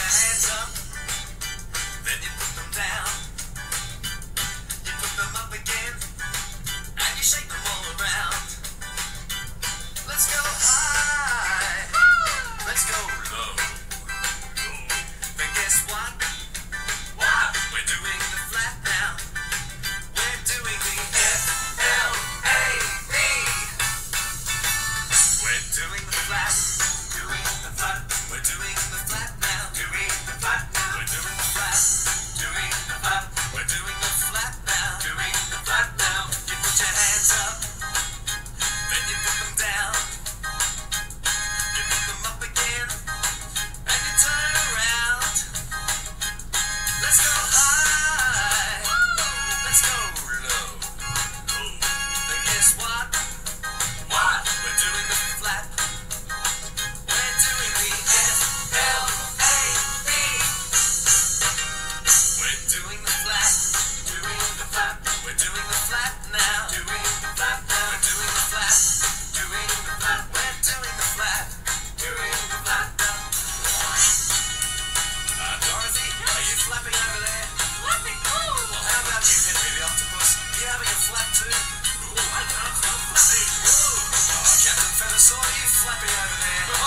your hands up, then you put them down. You put them up again, and you shake them all around. Let's go high, let's go low. But guess what? We're doing the flat now. We're doing the F-L-A-B. We're doing the flat, doing the flat. We're doing the flat now, doing the flat now. We're doing the flat, doing the flat. We're doing the flat now, doing the flat now. You put your hands up, then you put them down. You put them up again, and you turn around. Let's go high, let's go low. Then guess what? We're doing the flat. We're doing the F-L-A-B. We're doing the flat, doing the flat. We're doing the flat now, doing the flat now. We're doing the flat, doing the flat. We're doing the flat, doing the flat now. Dorothy, are you flapping over there? Flapping? Oh! Well, how about you, Henry the Octopus? You having a flap too? I can't stop flapping. Captain Feathersword, are you flapping over there?